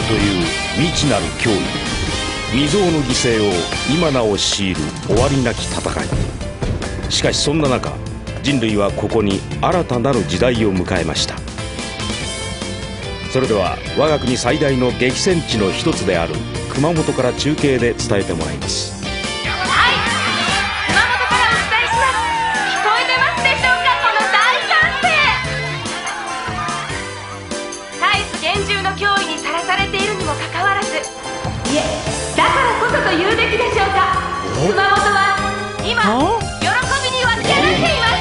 という未知なる脅威、未曾有の犠牲を今なお強いる終わりなき戦い。しかしそんな中、人類はここに新たなる時代を迎えました。それでは我が国最大の激戦地の一つである熊本から中継で伝えてもらいます。 はい、熊本からお伝えします。聞こえてますでしょうか、この大歓声。絶えず厳重の脅威にさらされているにもかかわらず、いえ、だからこそと言うべきでしょうか、熊本は今喜びに沸き上がっています。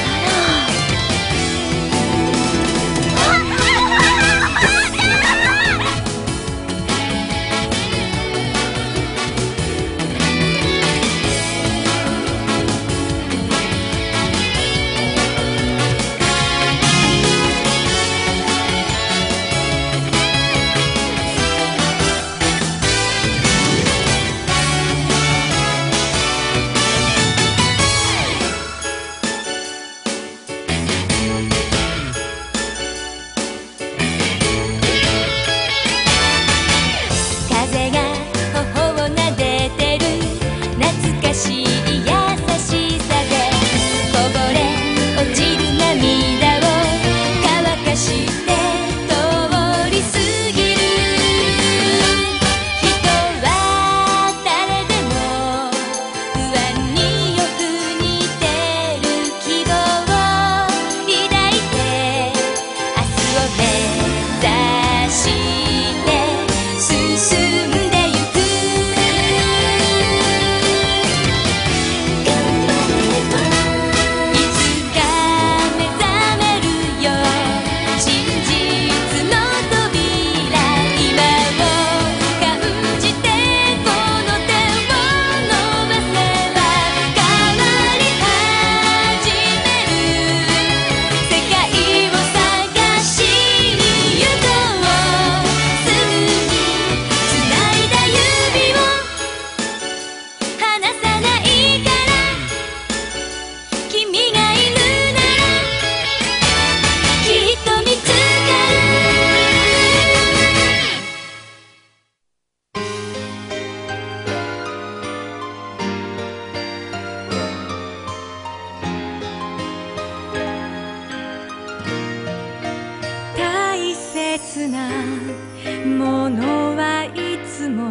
大切なものはいつも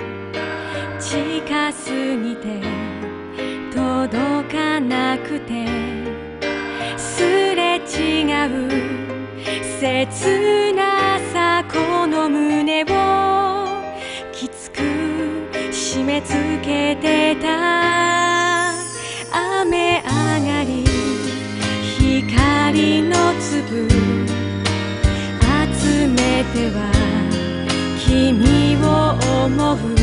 近すぎて届かなくて、すれ違う切なさ、この胸をきつく締め付けてた。雨上がり光の粒集めては君を思う。